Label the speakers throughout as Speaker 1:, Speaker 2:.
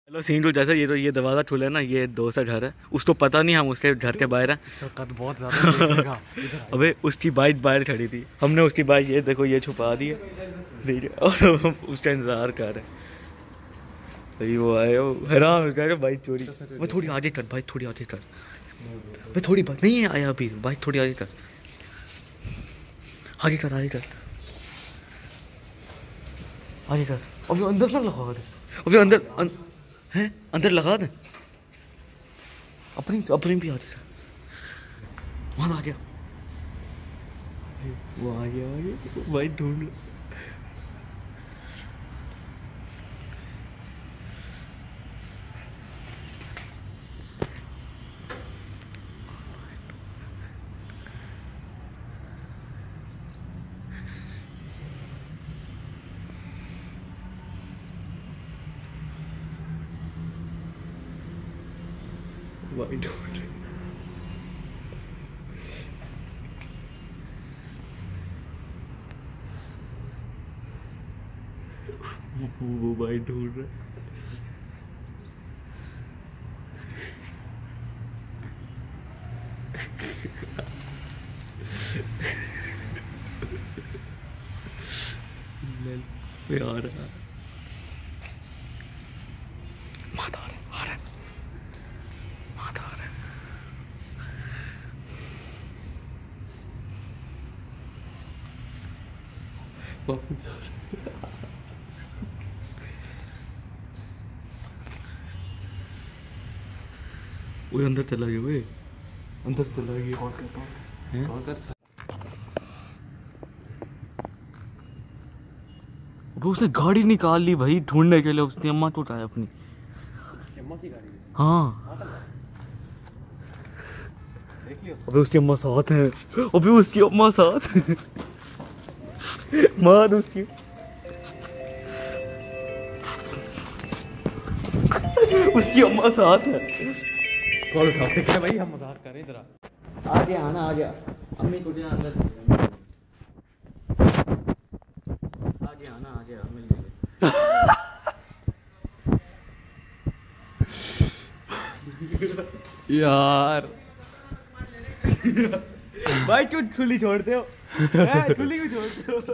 Speaker 1: Hello scene to, जैसे ये दरवाज़ा खुला है ना, ये दोस्त का घर है, उसको पता नहीं हम उसके घर के बाहर हैं।
Speaker 2: इसका कद बहुत ज़्यादा
Speaker 1: अबे उसकी बाइक बाहर खड़ी थी, हमने उसकी बाइक ये देखो ये छुपा दी है और हम उसका इंतज़ार कर रहे हैं। भाई वो आए, वो हैरान कह रहे बाइक चोरी। मैं थोड़ी आगे कर भाई, थोड़ी आगे कर भाई, थोड़ी बात नहीं है आया अभी, बाइक थोड़ी आगे कर, आगे कर, आगे कर, आगे कर। अभी अंदर ना लगा दे, अभी अंदर हैं, अंदर लगा दे, अपनी अपनी भी आगे कर। वहाँ आ गया, वो आ गया बाइक ढूंढ लो। Why don't वो भाई ढूंढ रहा है। आ रहा है, माता आ रहा है, माता आ रहा है। वो अंदर चला गया, वे अंदर चला गया। कॉल कर। उसने गाड़ी निकाल ली भाई ढूंढने के लिए, उसने अम्मा को उठाया अपनी। उसकी अम्मा की गाड़ी? हाँ देख लियो। अबे उसकी अम्मा साथ है, अबे उसकी अम्मा साथ है। मार उसकी। उसकी अम्मा साथ है।
Speaker 2: कॉल उठा सकते भाई, हम मजाक कर रहे हैं। इधर
Speaker 1: आ गया आना, आ गया अम्मी को अंदर से आ गया आना, आ गया मिल गया।
Speaker 2: यार
Speaker 1: भाई क्यों खुली छोड़ते हो? खुली भी छोड़ते हो।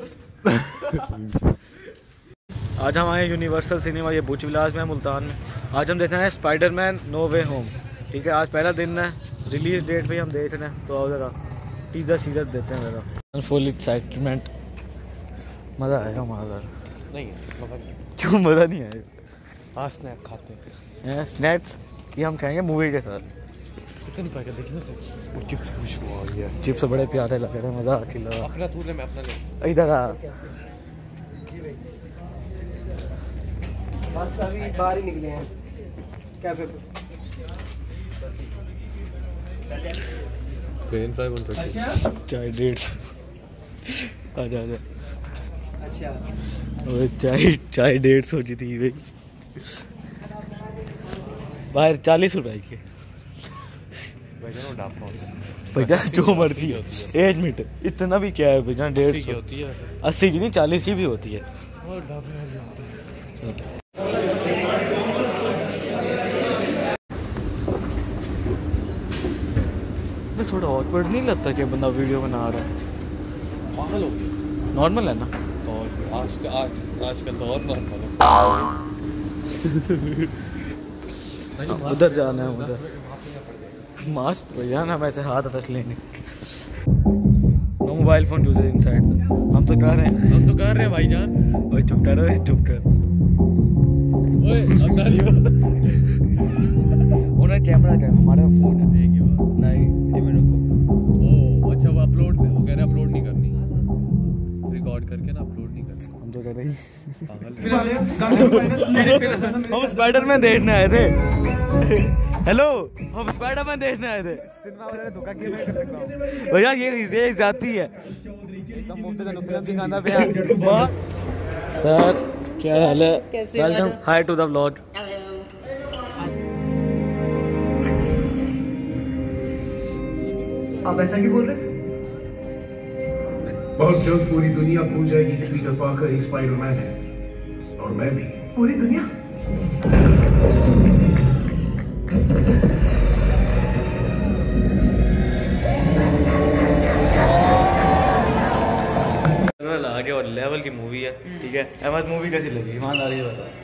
Speaker 1: आज हम आए यूनिवर्सल सिनेमा, ये बुच विलास में, मुल्तान में। आज हम देखना है स्पाइडरमैन नो वे होम। ठीक है, आज पहला दिन है, रिलीज डेट भी हम देख रहे हैं। तो आओ जरा टीजर शीजर देते हैं जरा। फुल एक्साइटमेंट, मज़ा आएगा मज़ा।
Speaker 2: नहीं
Speaker 1: क्यों मज़ा नहीं आएगा?
Speaker 2: हाँ स्नैक खाते
Speaker 1: हैं, स्नैक्स ये हम खाएंगे मूवी के साथ।
Speaker 2: कितने पैके देखने से वो चिप्स खुशबू आ रही है।
Speaker 1: चिप्स बड़े प्यारे लग रहे हैं, मज़ा आ खिला।
Speaker 2: अपना तू ले, मैं अपना ले।
Speaker 1: इधर आ,
Speaker 3: बस अभी बाहर ही निकले हैं कैफे पे।
Speaker 1: चाय 150। आजा आजा।
Speaker 3: अच्छा
Speaker 1: चाय 150 की थी भाई, बाहर 40 रुपए की। भैया जो मर्जी, 1 मिनट इतना भी क्या है भैया, 150
Speaker 2: होती है,
Speaker 1: 80 की नहीं 40 की भी होती है। थोड़ा ऑकवर्ड नहीं लगता कि बंदा वीडियो बना रहा है?
Speaker 2: पागल हो गया।
Speaker 1: नॉर्मल है ना?
Speaker 2: और आजकल तो और नॉर्मल है।
Speaker 1: उधर जाना है, उधर मास्क भैया ना, वैसे हाथ रख लेंगे। No mobile phone use inside. हम तो कर रहे हैं
Speaker 2: भाईजान।
Speaker 1: ओए चुप कर, ओए चुप कर।
Speaker 2: ओए अंदर ही हो।
Speaker 1: उन्हें कैमरा क्या, हमारे फोन है।
Speaker 2: एक ही बात
Speaker 1: नहीं ये मेरे को।
Speaker 2: ओ अच्छा, वो अपलोड, वो कह रहे अपलोड नहीं करनी, रिकॉर्ड करके ना अपलोड नहीं करनी।
Speaker 1: हम तो कर रहे हैं।
Speaker 2: पागल।
Speaker 1: हम स्पाइडरमैन देखने आए थे। हेलो, हम स्पाइडरमैन देखने आए थे।
Speaker 2: सिनेमा वाले ने धोखा किया, मैं कर सकता हूं
Speaker 1: भैया ये जाती है
Speaker 2: एकदम मुफ्त में फिल्म दिखाना पे।
Speaker 1: सर क्या हाल है? Welcome, hi to the vlog.
Speaker 3: आप ऐसा क्यों बोल रहे?
Speaker 4: बहुत जल्द पूरी दुनिया भूल जाएगी कि पीटर पार्कर ही स्पाइडरमैन है, और मैं भी।
Speaker 3: पूरी दुनिया?
Speaker 1: ठीक है। अहमद मूवी कैसी लगी ईमानदारी से बताओ।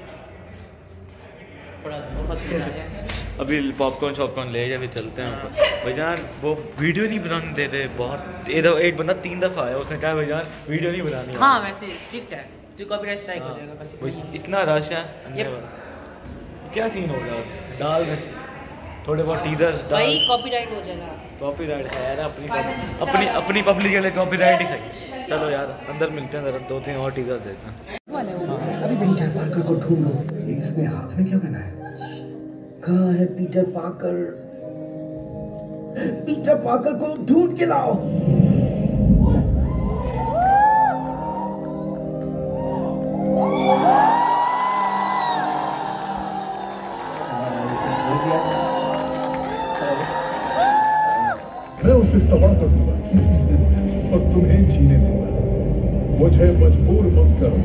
Speaker 1: अभी पॉपकॉर्न शॉपकॉर्न ले जा फिर चलते हैं ऊपर। भाईजान वो वीडियो नहीं बनाने दे रहे बहुत। एक बंदा 3 दफ़ा आया, उसने कहा भाईजान वीडियो नहीं बनानी।
Speaker 5: हाँ वैसे स्ट्रिक्ट है तो कॉपीराइट स्ट्राइक हो जाएगा बस इतना ही।
Speaker 1: इतना रश है क्या सीन होगा डाल में थोड़े बहुत टीजर्स
Speaker 5: भाई कॉपीराइट हो जाएगा।
Speaker 1: कॉपीराइट है यार अपनी पब्लिक के लिए कॉपीराइट ही सही। चलो यार अंदर मिलते हैं जरा 2-3 और टीजर देखते हैं।
Speaker 4: अभी पीटर पार्कर को ढूंढो। इसने हाथ में क्या पहना है?
Speaker 3: कहाँ है पीटर पार्कर? पीटर पार्कर को ढूंढ के लाओ।
Speaker 4: मैं उसे सवाल करूंगा और तुम्हें जीने दूंगा। मुझे मजबूर मत करो।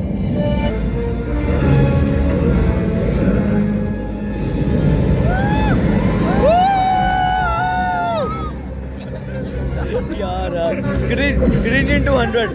Speaker 1: यार क्रिंज इनटू 100।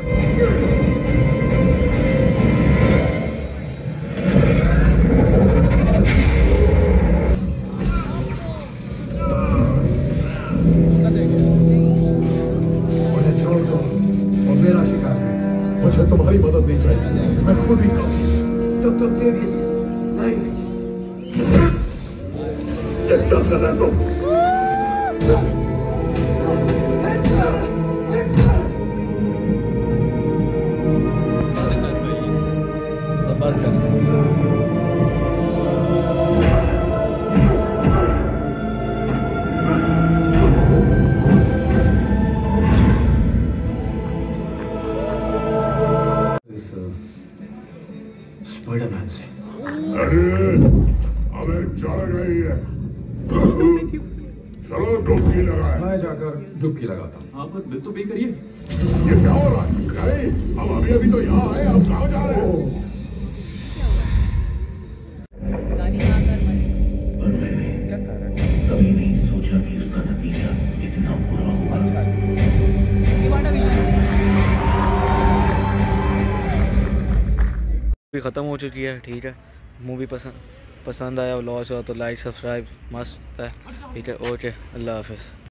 Speaker 4: मुझे छोड़ दो और मेरा शिकार है। मुझे तुम्हारी मदद नहीं चाहिए, मैं खुद ही खाऊं।
Speaker 3: डॉक्टर डेविस नहीं।
Speaker 4: ये चल रहा तो स्पाइडरमैन से।
Speaker 6: अरे हमें चढ़ गई है। चलो डुबकी लगाए।
Speaker 4: मैं जाकर डुबकी लगाता हूँ। आप बिल तो पे करिए।
Speaker 6: ये क्या हो रहा है? नहीं, हम अभी तो यहाँ आए, हम कहाँ जा रहे हैं?
Speaker 7: और मैंने कभी नहीं सोचा कि उसका नतीजा इतना बुरा होगा।
Speaker 1: मूवी ख़त्म हो चुकी है, ठीक है। मूवी पसंद आया, लॉस हुआ तो लाइक सब्सक्राइब मस्त है, ठीक है। ओके, अल्लाह हाफिज़।